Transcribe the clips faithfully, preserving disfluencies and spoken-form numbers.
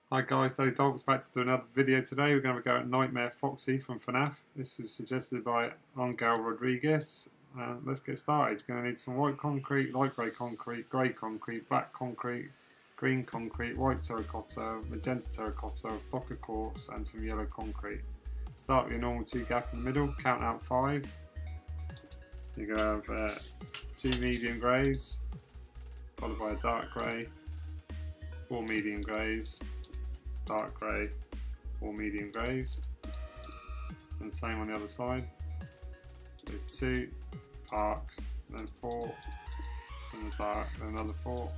Hi guys, Daddy Dogs back to do another video today. We're going to go at Nightmare Foxy from FNAF. This is suggested by Angel Rodriguez. Uh, let's get started. You're going to need some white concrete, light grey concrete, grey concrete, black concrete, green concrete, white terracotta, magenta terracotta, block of quartz and some yellow concrete. Start with your normal two gap in the middle, count out five. You're going to have uh, two medium greys, followed by a dark grey, four medium greys, dark grey, four medium greys, and same on the other side. So two, dark, then four, then the dark, then another four.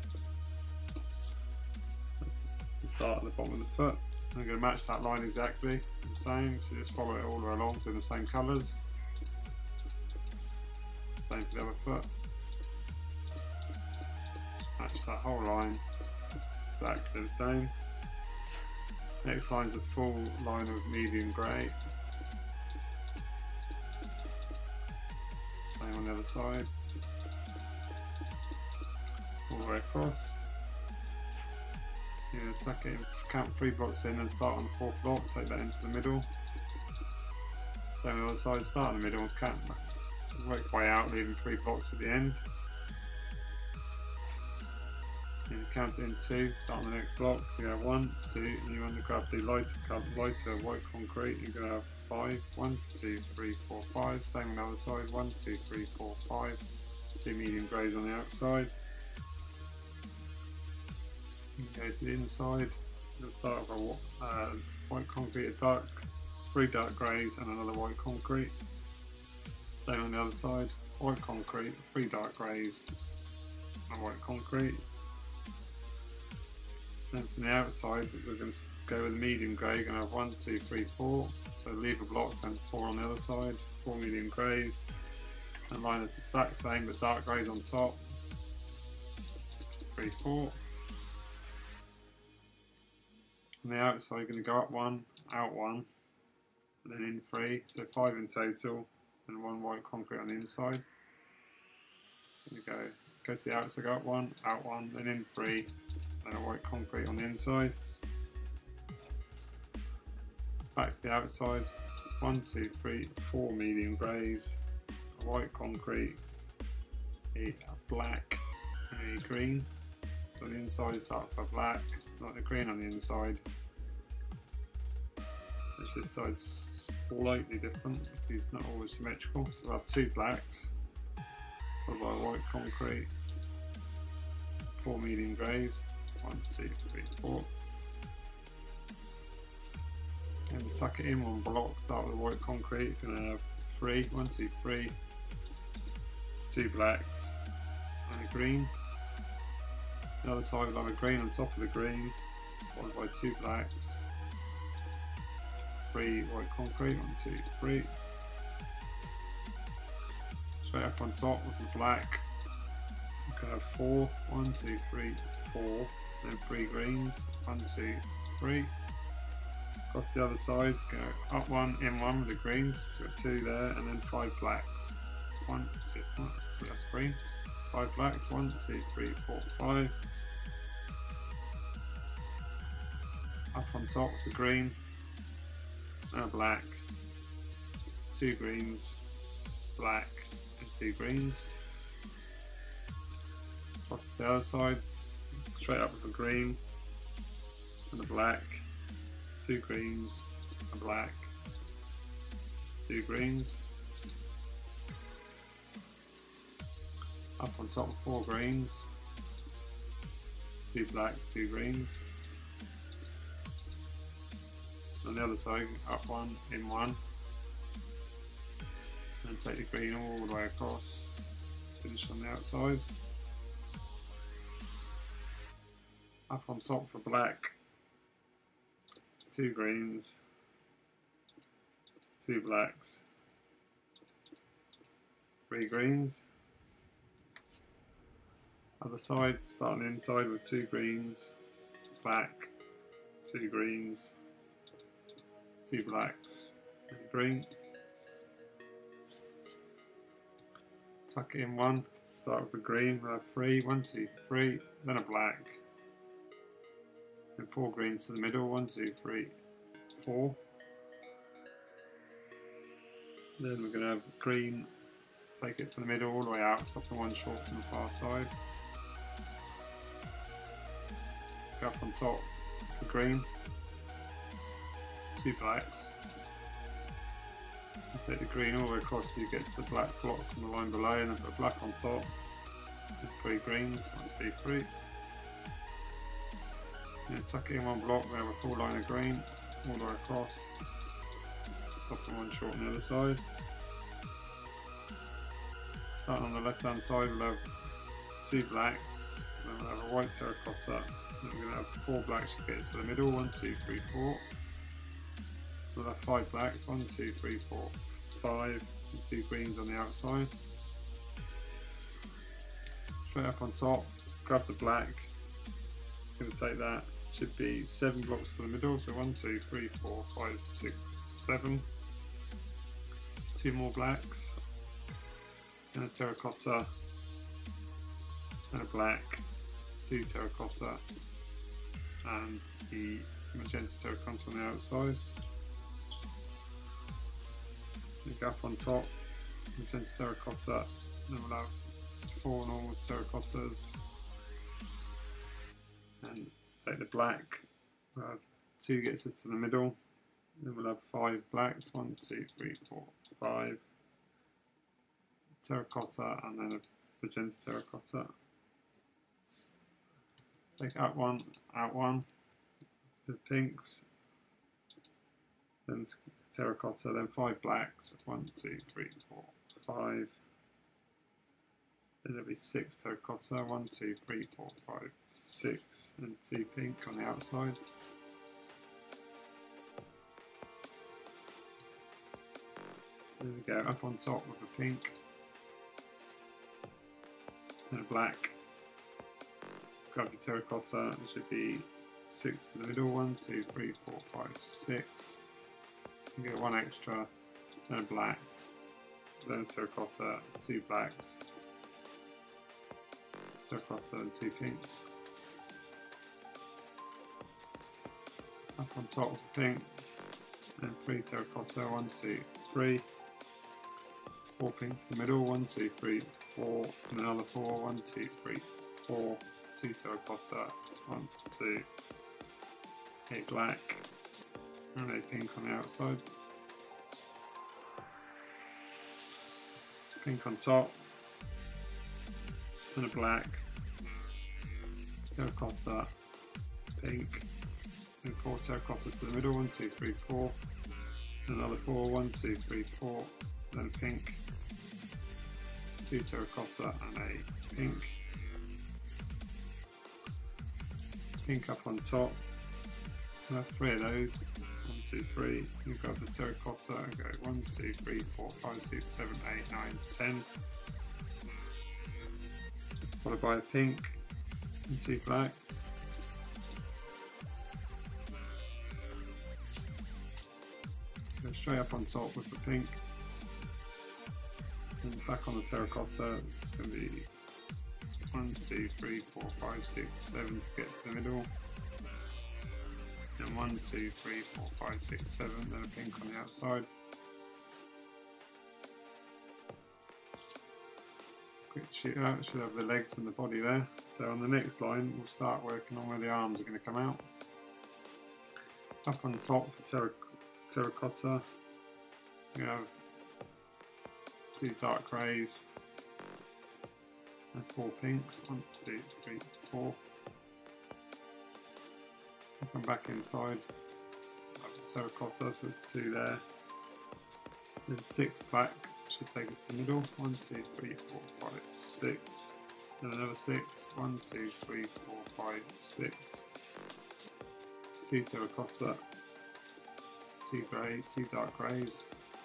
That's the start at the bottom of the foot. I'm going to match that line exactly the same, so just follow it all the way along to the same colours. Same for the other foot. Match that whole line exactly the same. Next line is a full line of medium grey. Same on the other side. All the way across. You're going to tuck it in, count three blocks in and start on the fourth block, take that into the middle. Same on the other side, start in the middle, count, work your way out, leaving three blocks at the end. And count it in two, start on the next block. You have one, two, and you want to grab the lighter, lighter white concrete. You're going to have five, one, two, three, four, five. Same on the other side, one, two, three, four, five. Two medium greys on the outside. You go to the inside. You'll start with a uh, white concrete, a dark, three dark greys, and another white concrete. Same on the other side, white concrete, three dark greys, and white concrete. Then from the outside, we're going to go with medium grey. You're going to have one, two, three, four. So leave a block, then four on the other side. Four medium greys. And line it the exact same, but dark greys on top. Three, four. On the outside, you're going to go up one, out one, and then in three. So five in total, and one white concrete on the inside. There you go. Go to the outside, go up one, out one, then in three. And a white concrete on the inside. Back to the outside. One, two, three, four medium greys, a white concrete, a black, and a green. So on the inside you start with a black, not the green on the inside. Which this side's slightly different, it's not always symmetrical. So we'll have two blacks, followed by a white concrete, four medium greys. One, two, three, four. And tuck it in one block, start with white concrete. You're going to have three, one, two, three, two blacks, and a green. The other side will have a green on top of the green, followed by two blacks, three white concrete, one, two, three. Straight up on top with the black. You're going to have four, one, two, three, four. Then three greens, one, two, three. Across the other side, go up one, in one with the greens, so got two there, and then five blacks. One, two, oh, that's green. Five blacks, one, two, three, four, five. Up on top with the green, and a black. Two greens, black, and two greens. Across the other side, straight up with the green and the black, two greens, a black, two greens. Up on top with four greens, two blacks, two greens. On the other side, up one, in one. And take the green all the way across, finish on the outside. Up on top for black, two greens, two blacks, three greens. Other side, start on the inside with two greens, black, two greens, two blacks, and green. Tuck it in one, start with a green, we'll have three, one, two, three, then a black. Then four greens to the middle, one, two, three, four. Then we're going to have green, take it from the middle all the way out, stop the one short from the far side. Go up on top for green, two blacks. And take the green all the way across so you get to the black block on the line below, and then put black on top. With three greens, one, two, three. And tuck it in one block, we have a full line of green all the way across. Stop the one short on the other side. Starting on the left hand side, we'll have two blacks, then we'll have a white terracotta, then we're going to have four blacks to get us to the middle, one, two, three, four. We'll have five blacks, one, two, three, four, five, and two greens on the outside. Straight up on top, grab the black, going to take that, should be seven blocks to the middle, so one, two, three, four, five, six, seven. Two more blacks, and a terracotta, and a black, two terracotta, and the magenta terracotta on the outside. We go up on top, magenta terracotta, and then we'll have four normal terracottas, and take the black, we'll have two gets us to the middle, then we'll have five blacks, one, two, three, four, five, terracotta, and then a magenta terracotta. Take out one, out one, the pinks, then terracotta, then five blacks, one, two, three, four, five. Then there'll be six terracotta, one, two, three, four, five, six, and two pink on the outside. There we go, up on top with a pink, and a black. Grab the terracotta, it should be six to the middle, one, two, three, four, five, six. You get one extra, then a black, then a terracotta, two blacks, terracotta and two pinks. Up on top with the pink, and three terracotta, one, two, three. Four pinks in the middle, one, two, three, four, and another four, one, two, three, four, two terracotta, one, two, a black, and a pink on the outside. Pink on top, and a black, terracotta, pink, and four terracotta to the middle, one, two, three, four, another four, one, two, three, four, then a pink, two terracotta and a pink, pink up on top, we'll have three of those, one, two, three, you grab the terracotta and go one, two, three, four, five, six, seven, eight, nine, ten, followed by a pink and two blacks. Go straight up on top with the pink, and back on the terracotta. It's going to be one, two, three, four, five, six, seven to get to the middle, and one, two, three, four, five, six, seven, then a pink on the outside. Quick shoot out, should have the legs and the body there. So on the next line, we'll start working on where the arms are going to come out. Up on top for terra terracotta, we have two dark greys and four pinks. One, two, three, four. I'll come back inside. Up the terracotta, so there's two there. Then six black should take us to the middle. One, two, three, four, five, six. Then another six. One, two, three, four, five, six. Two terracotta. Two grey, two dark greys.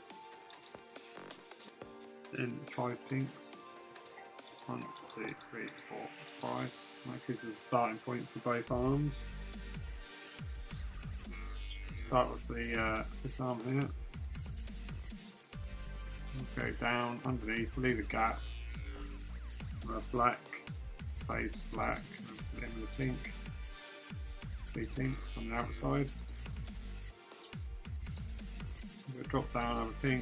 Then five pinks. One, two, three, four, five. That gives us a starting point for both arms. Start with the uh, this arm here. We'll go down underneath, we'll leave a gap. We'll have black, space, black, and then the pink. three pinks on the outside. We'll drop down another pink,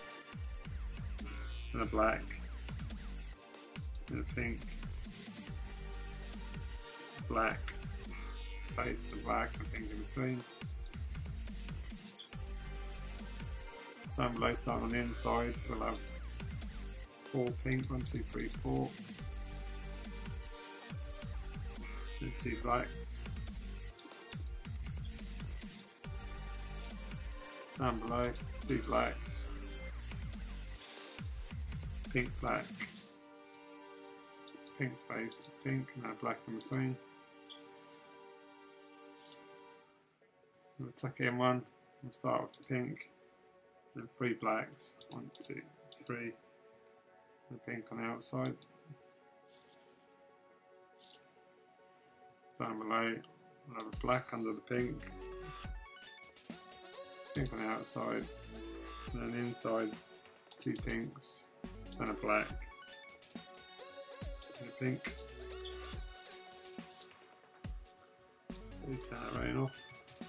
and a black, and a pink, black, space, and black, and pink in between. Down below, starting on the inside, we'll have four pink, one, two, three, four. Then two blacks. Down below, two blacks. Pink, black. Pink space, pink, and a black in between. We'll tuck in one. We'll start with pink. Then three blacks, one, two, three, and pink on the outside. Down below, we'll have a black under the pink, pink on the outside, and then inside, two pinks, and a black, and a pink. We'll turn that rain off.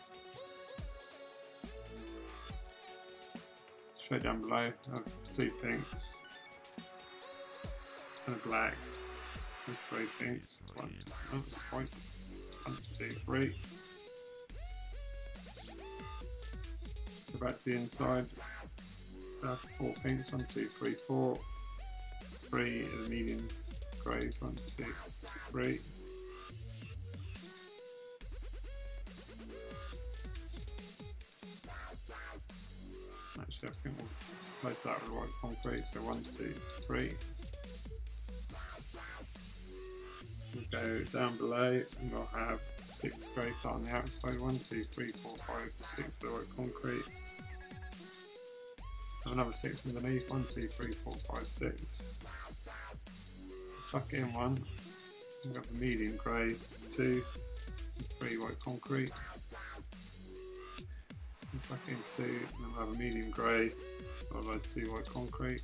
Straight down below, I have two pinks and a black and three pinks. One, oh, it's white. One, two, three. Go back to the inside. I have four pinks. One, two, three, four. Three of the medium greys. One, two, three. Actually, I think we'll place that with white concrete, so one, two, three. We'll go down below and we'll have six grey start on the outside, one, two, three, four, five, six of the white concrete. Have another six underneath, one, two, three, four, five, six. Tuck in one, we've got the medium grey, two, and three white concrete. Tuck in two, and then we'll have a medium grey, followed by two white concrete.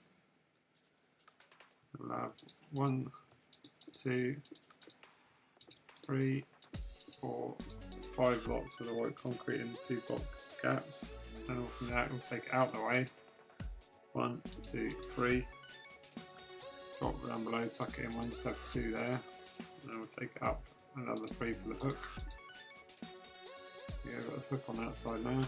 We'll have one, two, three, four, five lots for the white concrete in two block gaps. And from that, we'll take it out the way. One, two, three. Drop down below, tuck it in one, just have two there. And then we'll take it up another three for the hook. Yeah, got a hook on that side now.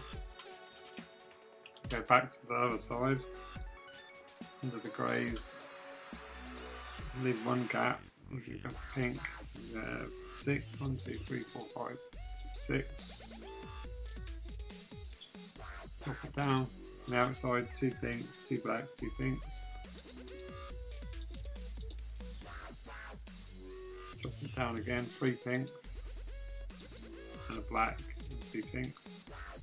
Go back to the other side, under the greys, leave one gap, we've got pink, uh, six, one, two, three, four, five, six. Drop it down, on the outside, two pinks, two blacks, two pinks. Drop it down again, three pinks, and a black. Two pinks.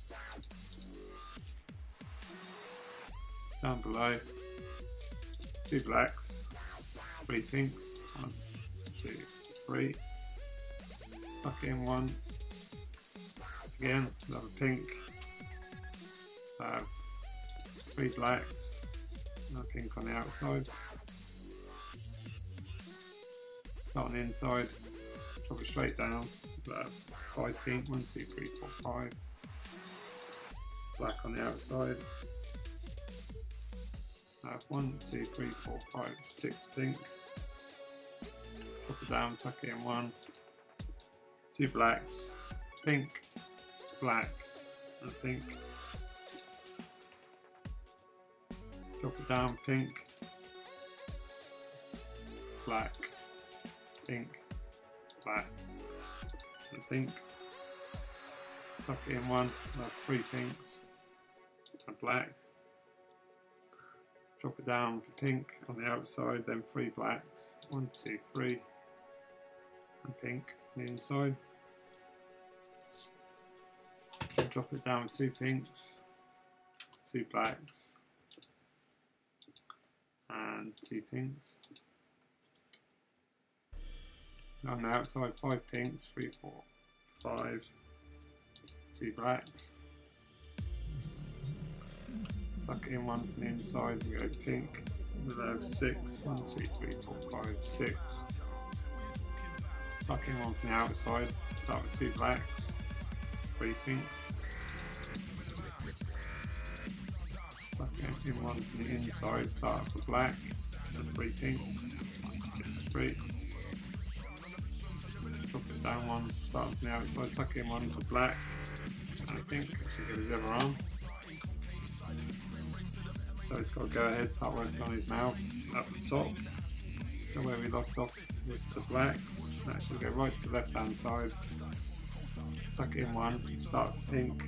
Down below, two blacks, three pinks, one, two, three. Tuck in one. Again, another pink. Uh, three blacks, another pink on the outside. Start on the inside, drop it straight down. Uh, five pink, one, two, three, four, five. Black on the outside. Uh, one, two, three, four, five, six pink. Drop it down, tuck it in one. Two blacks, pink, black, and pink. Drop it down, pink, black, pink, black, and pink. Tuck it in one, have three pinks and black. Drop it down for pink on the outside, then three blacks, one, two, three, and pink on the inside. And drop it down with two pinks, two blacks, and two pinks. On the outside, five pinks, three, four, five, two blacks. Tuck it in one from the inside and go pink. We'll have six, one, two, three, four, five, six. tuck in one from the outside, start with two blacks, three pinks. Tuck in one from the inside, start with black, and three pinks, two, three. Drop it down one, start from the outside, tuck in one for black, and a pink, should give his other arm. So he's got to go ahead, start working on his mouth up the top. So where we left off with the blacks, that should go right to the left hand side. Tuck in one, start with pink,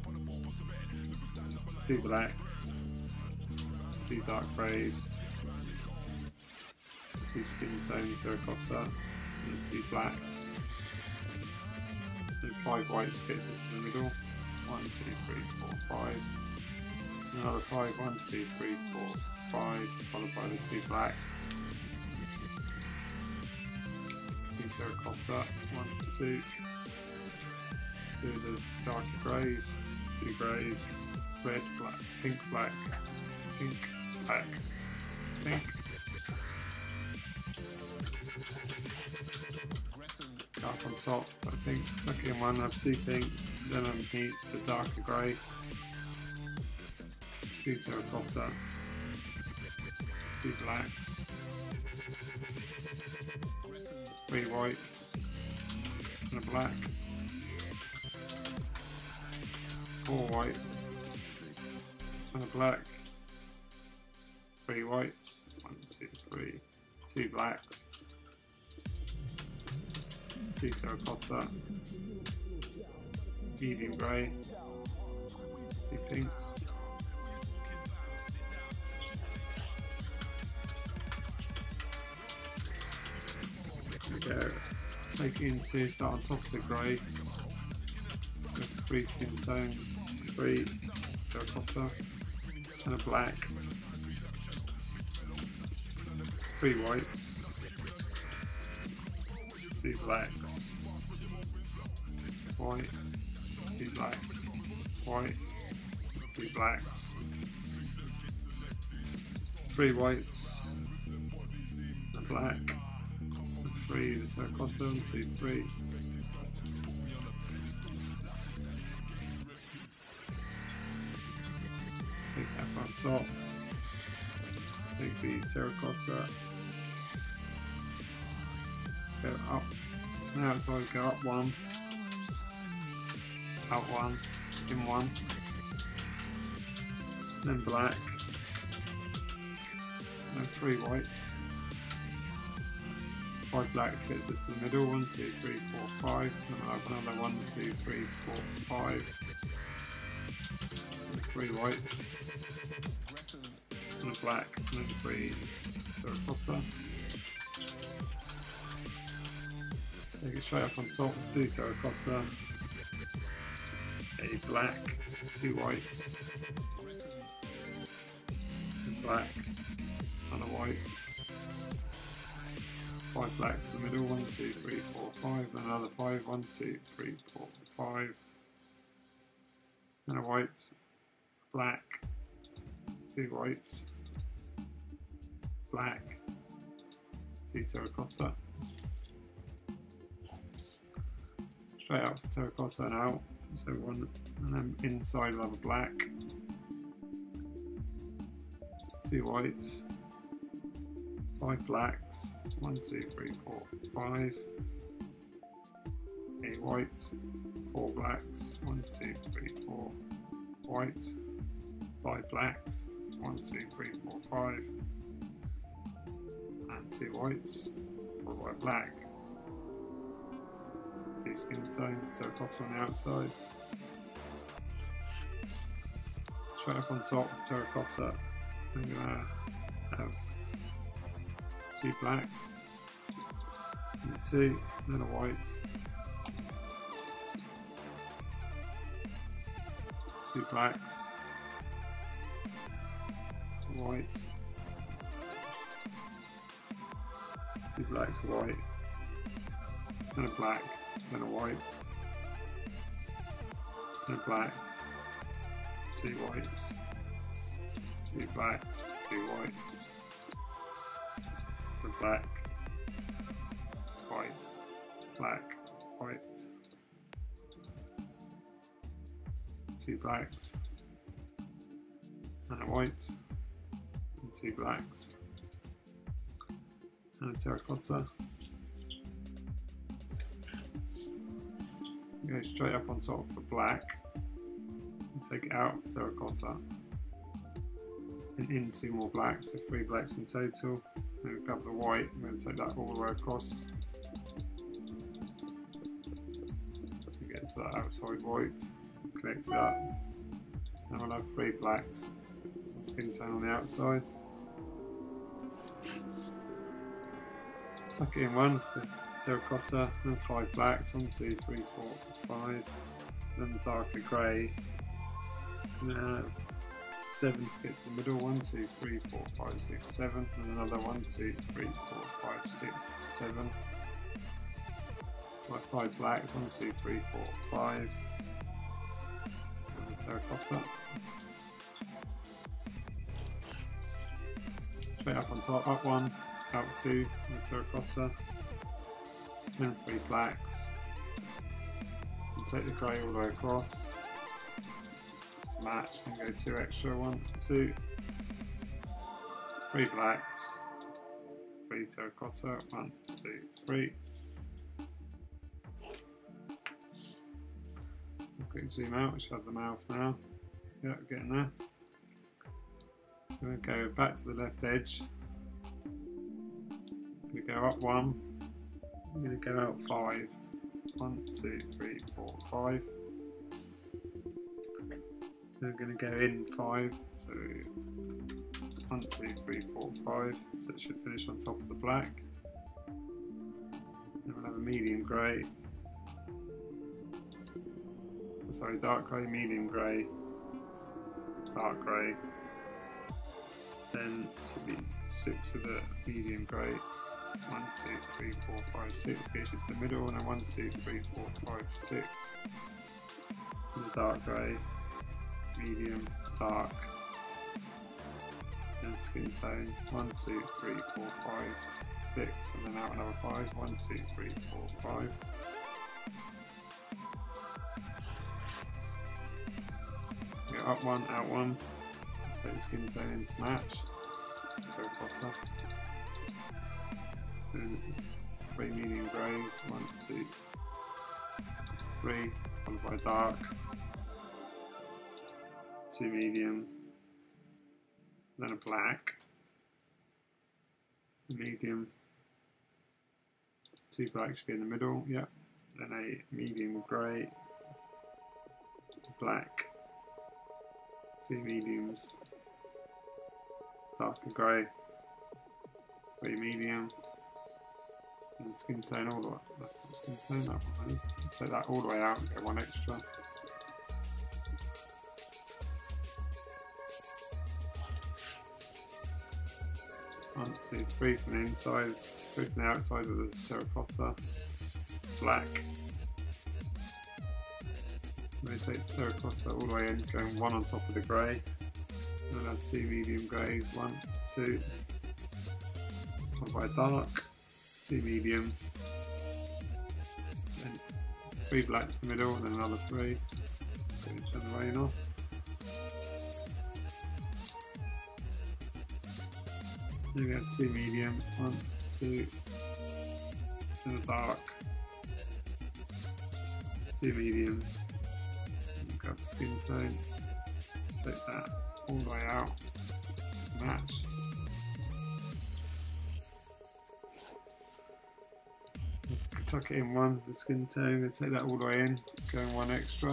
two blacks, two dark greys, two skin tone terracotta, and two blacks. Then five whites gets us to the middle. One, two, three, four, five. Another five, one, two, three, four, five, followed by the two blacks. Two terracotta, one, two. Two of the darker greys, two greys, red, black, pink, black, pink, black, pink. Up on top, I think, tuck in one, have two pinks, then underneath the darker grey, two terracotta, two blacks, three whites, and a black, four whites, and a black, three whites, one, two, three, two blacks, two terracotta, medium grey, two pinks, there we go. Take it into, start on top of the grey with three skin tones, three terracotta, and a black, three whites, two blacks, white, two blacks, white, two blacks, three whites, a black, and three the terracotta, and two, three. Take that on top, take the terracotta, go up, now it's always go up one, out one, in one, then black, then three whites, five blacks gets us to the middle, one, two, three, four, five, then we'll have another one, two, three, four, five, and three whites, and a black, and then three terracotta. Take it straight up on top, two terracotta, a black, two whites, a black, and a white, five blacks in the middle, one, two, three, four, five, and another five, one, two, three, four, five, and a white, black, two whites, black, two terracotta. Straight up terracotta and out, so one, and then inside we'll have a black, two whites, five blacks, one, two, three, four, five, a white, four blacks, one, two, three, four, white, five blacks, one, two, three, four, five, and two whites, four white, black. Two skin tone, terracotta on the outside. Straight up on top of terracotta, I'm going to have two blacks, and two, and then a white, two blacks, a white, two blacks, a white, and a black. Then a white, and a black, two whites, two blacks, two whites, a black, white, black, white, two blacks, and a white, and two blacks, and a terracotta. Go straight up on top for black, and take it out of terracotta, and in two more blacks, so three blacks in total. Then we grab the white, I'm going to take that all the way across to get to that outside white, connect it up, and we'll have three blacks and skin tone on the outside. Tuck it in one for the terracotta, then five blacks, one, two, three, four, five, then the darker grey, and then have seven to get to the middle, one, two, three, four, five, six, seven, and another one, two, three, four, five, six, seven. My five blacks, one, two, three, four, five, and the terracotta. Straight up on top, up one, out two, and the terracotta, then three blacks, and take the grey all the way across. Match, then go two extra, one, two, three blacks, three terracotta, one, two, three. Quick zoom out, we should have the mouth now. Yeah, getting there. So we'll go back to the left edge. We go up one, I'm going to go out five. One, two, three, four, five. We're going to go in five, so one, two, three, four, five, so it should finish on top of the black. Then we'll have a medium grey, sorry, dark grey, medium grey, dark grey, then should be six of the medium grey, one, two, three, four, five, six, gets you to the middle, and then one, two, three, four, five, six, and the dark grey, medium, dark, and skin tone, one, two, three, four, five, six, and then out another five, one, two, three, four, five. Go up one, out one, take the skin tone into match, terracotta, then three medium greys, one, two, three, followed by dark, two medium, then a black, a medium, two blacks should be in the middle, yep, then a medium grey, black, two mediums, darker grey, three medium, and skin tone all the way, that's not skin tone, that one is, take that all the way out and go one extra. One, two, three from the inside, three from the outside with the terracotta, black. I'm going to take the terracotta all the way in, going one on top of the grey. And then have two medium greys, one, two, followed by dark, two medium, then three blacks in the middle, and then another three. Going to turn the rain off. Then we have two medium, one, two, and a dark, two medium, and grab the skin tone, take that all the way out to match. Tuck it in one, the skin tone, and take that all the way in, going one extra.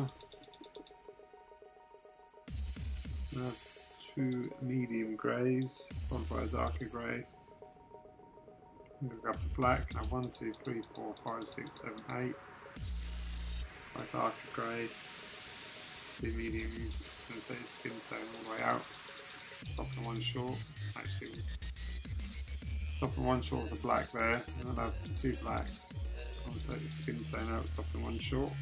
Now, two medium greys, followed by a darker grey. I'm going to grab the black, now one, two, three, four, five, six, seven, eight. By darker grey, two mediums, I'm going to take the skin tone all the way out, top and one short, actually top and one short of the black there, and then I'll have two blacks. I'll take the skin tone out, top and one short.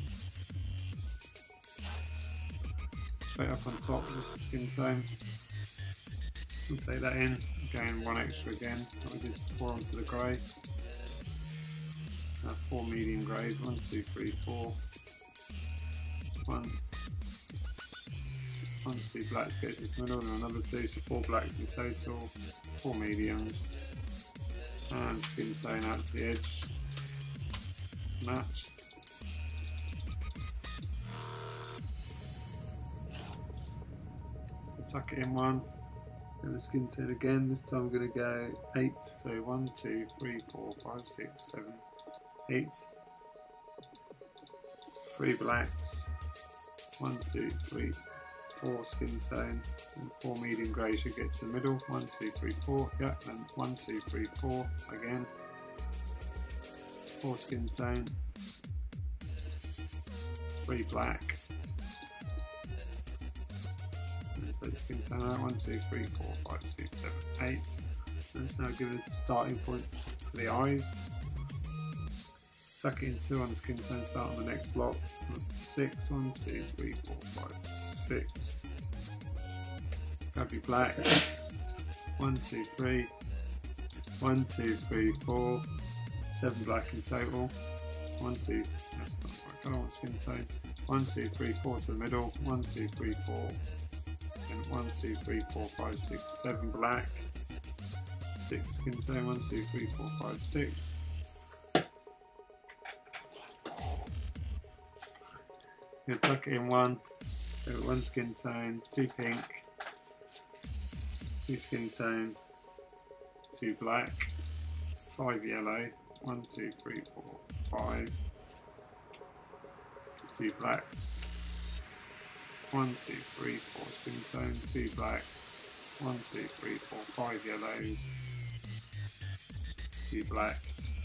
Straight up on top with the skin tone. We'll take that in, again one extra again, like we did before onto the grey. uh, four medium greys, one, two, three, four, one, one, two blacks gets this middle, and another two, so four blacks in total, four mediums, and skin tone out to the edge, match. Tuck it in one, and the skin tone again. This time I'm going to go eight, so one, two, three, four, five, six, seven, eight. Three blacks, one, two, three, four skin tone, and four medium grey should get to the middle. One, two, three, four, yeah, and one, two, three, four again. Four skin tone, three black. Let's skin tone out. One, two, three, four, five, six, seven, eight. So let's now give us a starting point for the eyes. Tuck it in two on the skin tone, start on the next block. Six, one, two, three, four, five, six. Grab your black. One, two, three. One, two, three, four. Seven black in total. One, two, that's not right, I don't want skin tone. One, two, three, four to the middle. One, two, three, four. And one, two, three, four, five, six, seven black. Six skin tone. One, two, three, four, five, six. You'll tuck it in one. So one skin tone, two pink, two skin tone, two black, five yellow. One, two, three, four, five. Two blacks. One, two, three, four skin tone, two blacks. One, two, three, four, five yellows. Two blacks.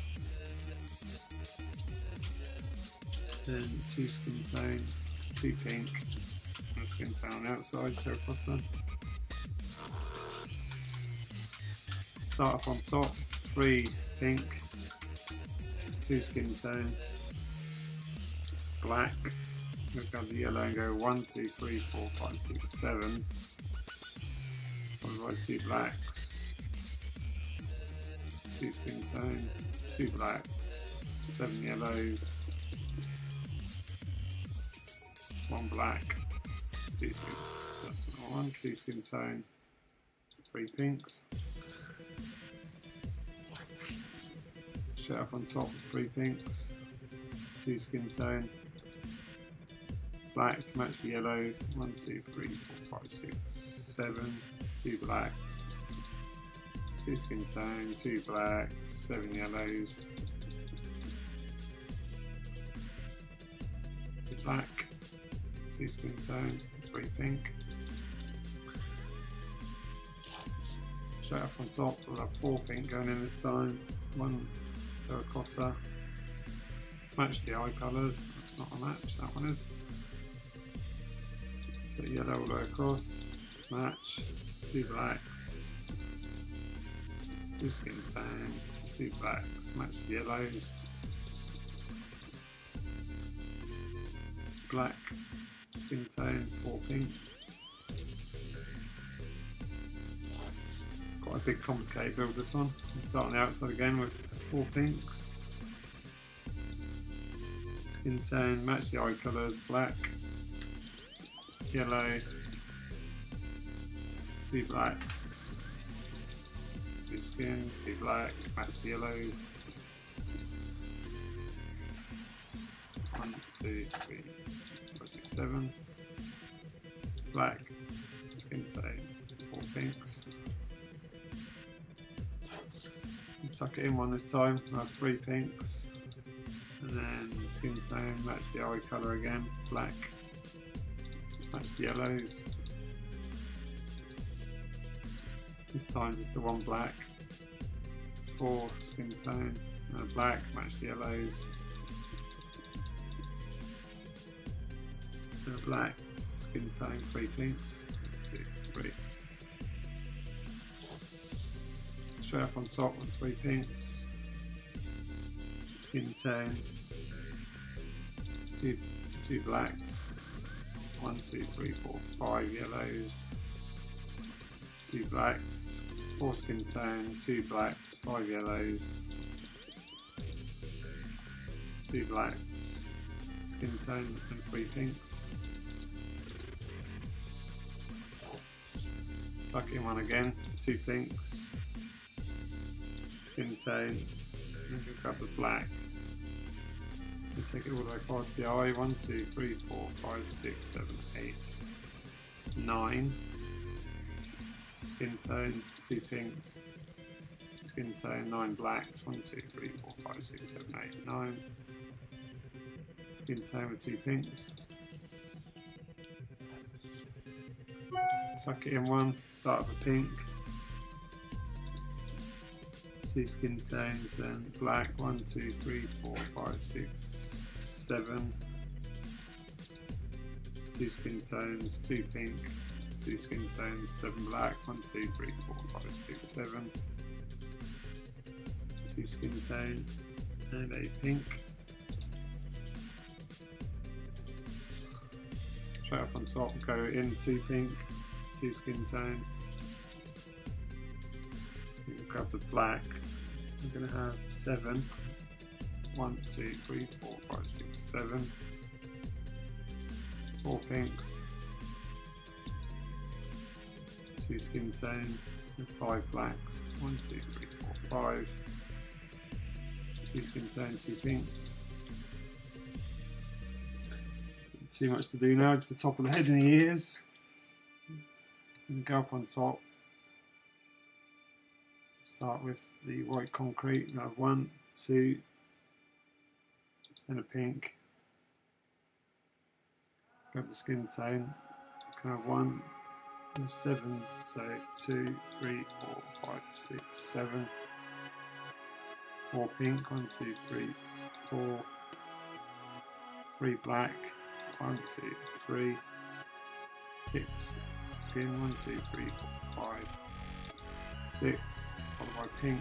Then two skin tone, two pink, and skin tone on the outside, terracotta. Start up on top, three pink, two skin tone, black. We'll grab the yellow and go one, two, three, four, five, six, seven. Followed by two blacks, two skin tone, two blacks, seven yellows, one black, two skin. That's not one, two skin tone, three pinks. Straight up on top, three pinks, two skin tone. Black, match the yellow, one, two, three, four, five, six, seven, two blacks, two skin tone, two blacks, seven yellows, two black, two skin tone, three pink. Straight up on top, we'll have four pink going in this time, one terracotta, match the eye colours, that's not a match, that one is. So yellow all the way across, match, two blacks, two skin tone, two blacks, match the yellows, black, skin tone, four pink. Quite a big complicated build this one. We'll start on the outside again with four pinks, skin tone, match the eye colours, black, yellow, two blacks, two skin, two blacks, match the yellows, one, two, three, four, six, seven, black, skin tone, four pinks. Tuck it in one this time, we'll have three pinks, and then skin tone, match the eye colour again, black, match the yellows. This time just the one black, four skin tone, and a black, match the yellows, and a black, skin tone, three pinks, two, three. Straight up on top with three pinks, skin tone, two, two blacks, one, two, three, four, five yellows, two blacks, four skin tone, two blacks, five yellows, two blacks, skin tone and three pinks. Tuck in one again, two pinks, skin tone, and we grab the black. And take it all the way past the eye. One, two, three, four, five, six, seven, eight, nine. Skin tone, two pinks. Skin tone, nine blacks. One, two, three, four, five, six, seven, eight, nine. Skin tone with two pinks. Tuck it in one. Start with a pink. Two skin tones, then black. One, two, three, four, five, six, seven. Two skin tones, two pink. Two skin tones, seven black. One, two, three, four, five, six, seven. Two skin tone and a pink. Straight up on top, go in two pink, two skin tone. You can grab the black. We're going to have seven. One, two, three, four, five, six, seven. Four pinks. Two skin tone and five blacks. One, two, three, four, five. Two skin tone, two pink. Too much to do now, it's the top of the head and the ears. And go up on top. Start with the white concrete. You have one, two, and a pink. Grab the skin tone. You can have one, and seven, so two, three, four, five, six, seven. Four pink, one, two, three, four. Three black, one, two, three. Six skin, one, two, three, four, five. Six. Followed by pink,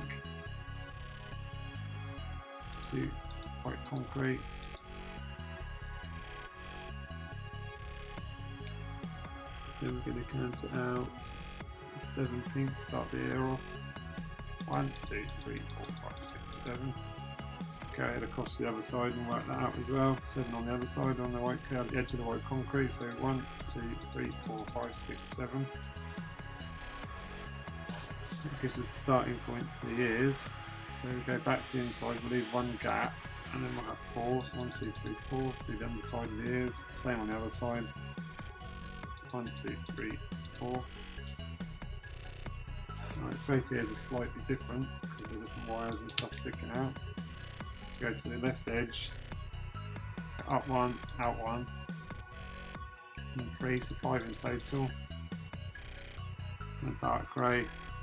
two white concrete, then we're going to count it out, seven pink, start the ear off, one, two, three, four, five, six, seven, go ahead across the other side and work that out as well, seven on the other side on the white, the edge of the white concrete, so one, two, three, four, five, six, seven. That gives us the starting point for the ears. So we go back to the inside, we'll leave one gap, and then we'll have four. So one, two, three, four. Do the underside of the ears. Same on the other side. One, two, three, four. Right, both ears are slightly different because of the different wires and stuff sticking out. Go to the left edge, up one, out one, and three, so five in total. And a dark grey.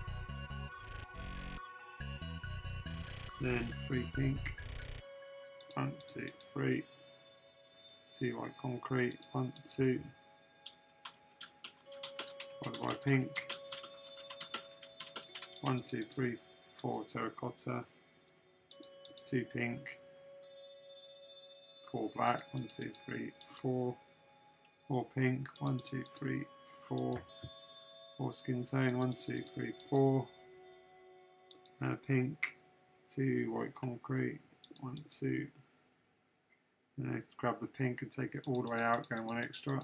Then three pink, one, two, three, two white concrete, one, two, followed by pink, one, two, three, four terracotta, two pink, four black, one, two, three, four, four pink, one, two, three, four, four skin tone, one, two, three, four, and a pink. Two white concrete, one, two, and then grab the pink and take it all the way out, going one extra.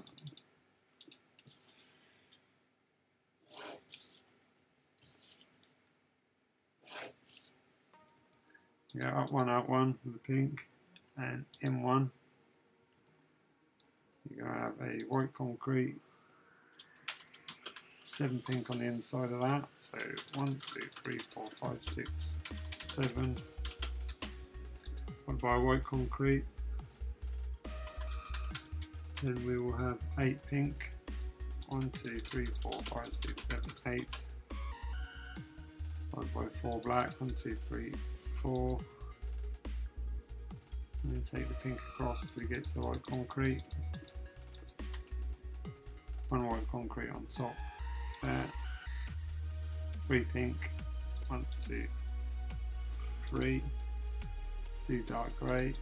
Go up one, out one with the pink, and in one. You're going to have a white concrete, seven pink on the inside of that, so one, two, three, four, five, six, seven, followed by white concrete, then we will have eight pink, one, two, three, four, five, six, seven, eight, followed by four black, one, two, three, four, and then take the pink across till we get to the white concrete, one white concrete on top there, three pink, one, two, three, two dark grey,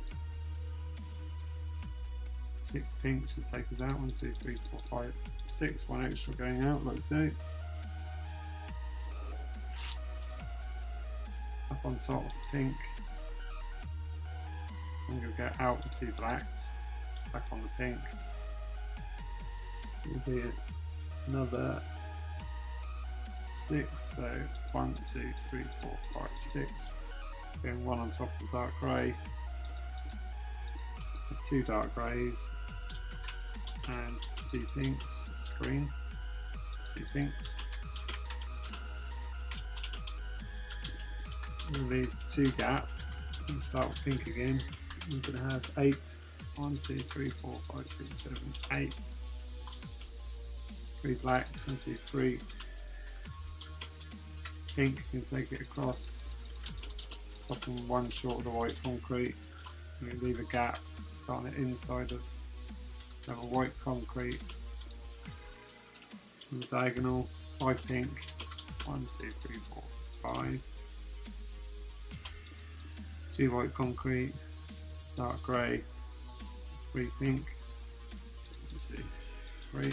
six pink should take us out, one, two, three, four, five, six, one extra going out, like so. Up on top, pink, I'm going to go out with two blacks, back on the pink. It'll be another six, so one, two, three, four, five, six. It's going one on top of the dark grey, two dark greys, and two pinks. It's green, two pinks. We'll leave two gap. We'll start with pink again. We're going to have eight. One, two, three, four, five, six, seven, eight. Three blacks, one, two, three. Pink can take it across, popping one short of the white concrete. And we leave a gap, starting it inside of the white concrete. On the diagonal, five pink. One, two, three, four, five. Two white concrete, dark grey, three pink. One, two, three.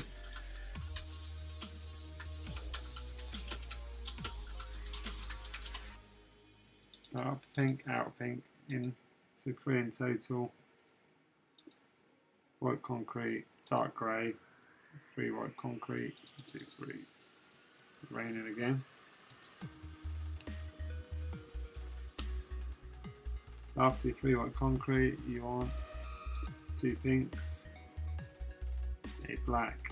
Out pink, out pink, in, so three in total. White concrete, dark grey, three white concrete, two, three. Raining again. After three white concrete, you want two pinks, a black,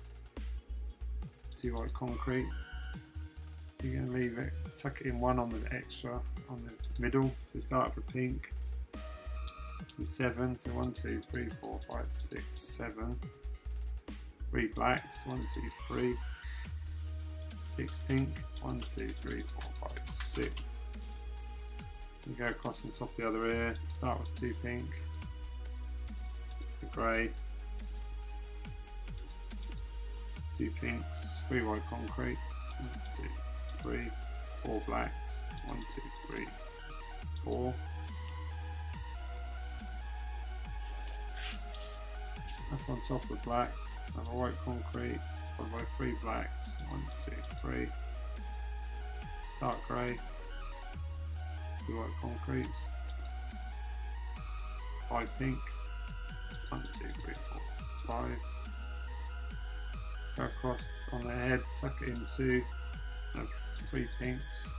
two white concrete. You're going to leave it, tuck it in one on the extra on the middle. So start with pink, seven. So one, two, three, four, five, six, seven. Three blacks, one, two, three. Six pink, one, two, three, four, five, six. You go across on top of the other ear. Start with two pink, the grey, two pinks, three white concrete, one, two, three, four blacks, one, two, three, four. Up on top of black, have a white concrete, followed by three blacks, one, two, three, dark grey, two white concretes, five pink, one, two, three, four, five. Go across on the head, tuck it into have three pinks,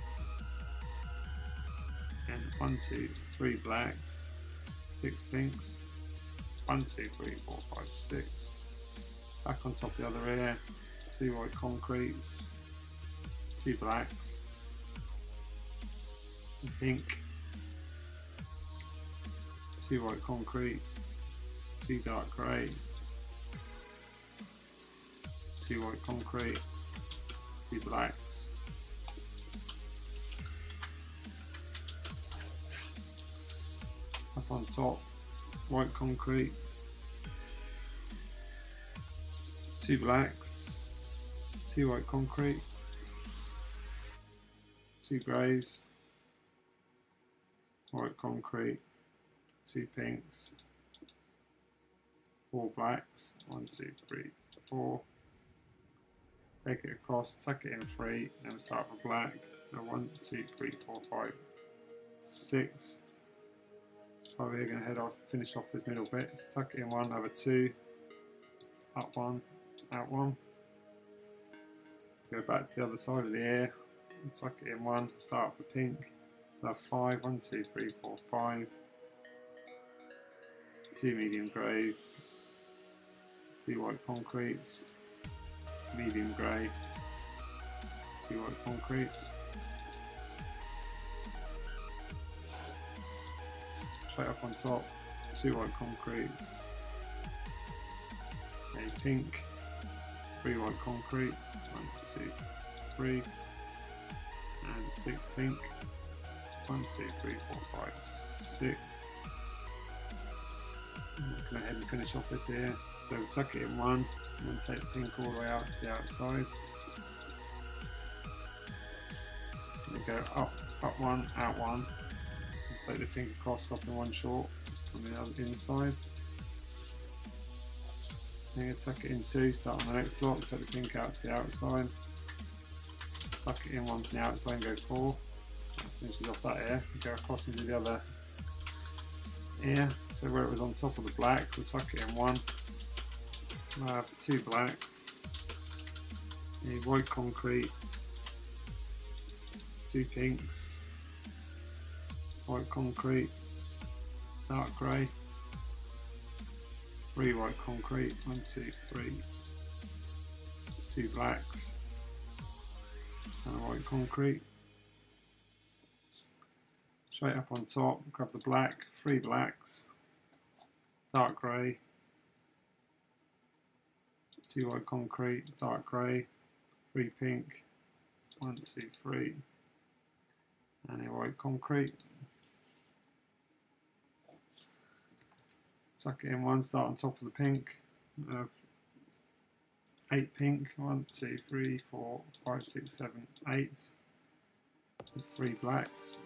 and one, two, three blacks, six pinks, one, two, three, four, five, six. Back on top of the other ear, two white concretes, two blacks, pink, two white concrete, two dark grey, two white concrete, two blacks, up on top, white concrete, two blacks, two white concrete, two greys, white concrete, two pinks, four blacks, one, two, three, four. Take it across, tuck it in three, and we start with black. So one, two, three, four, five, six. Probably going to head off, finish off this middle bit. So tuck it in one, have a two, up one, out one. Go back to the other side of the ear, and tuck it in one, start with pink. Have five, one, two, three, four, five. Two medium greys, two white concretes, medium grey, two white concretes. Straight up on top, two white concretes, a pink, three white concrete, one, two, three, and six pink, one, two, three, four, five, six. Go ahead and finish off this here. So tuck it in one, and then take the pink all the way out to the outside. And go up, up one, out one. And take the pink across, stopping one short on the other inside. Then you tuck it in two, start on the next block, take the pink out to the outside. Tuck it in one from the outside and go four. That finishes off that here. Go across into the other here. So where it was on top of the black, we'll tuck it in one. We'll have two blacks, a white concrete, two pinks, white concrete, dark grey, three white concrete, one, two, three, two blacks, and a white concrete. Straight up on top, grab the black, three blacks, dark grey, two white concrete, dark grey, three pink, one, two, three, and a white concrete. Tuck it in one, start on top of the pink. Uh, eight pink, one, two, three, four, five, six, seven, eight. With three blacks.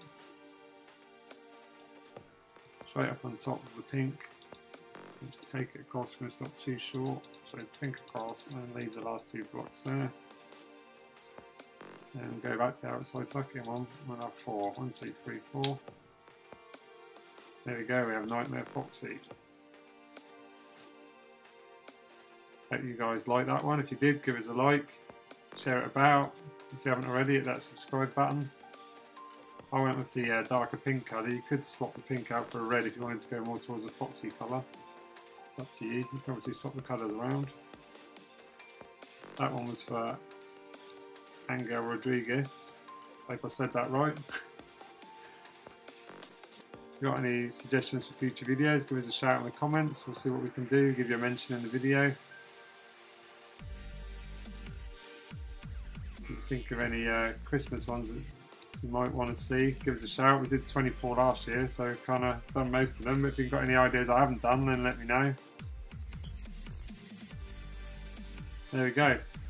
Straight up on top of the pink. Just take it across, we're going to stop too short. So pink across and leave the last two blocks there. And go back to the outside, tuck in one, we'll have four. One, two, three, four. There we go, we have Nightmare Foxy. Hope you guys like that one. If you did, give us a like, share it about. If you haven't already, hit that subscribe button. I went with the uh, darker pink colour. You could swap the pink out for a red if you wanted to go more towards a foxy colour. It's up to you. You can obviously swap the colours around. That one was for Angel Rodriguez. I hope I said that right. If you got any suggestions for future videos, give us a shout in the comments. We'll see what we can do, give you a mention in the video. Think of any uh, Christmas ones that you might want to see, give us a shout. We did twenty-four last year, so kind of done most of them. If you've got any ideas I haven't done, then let me know. There we go.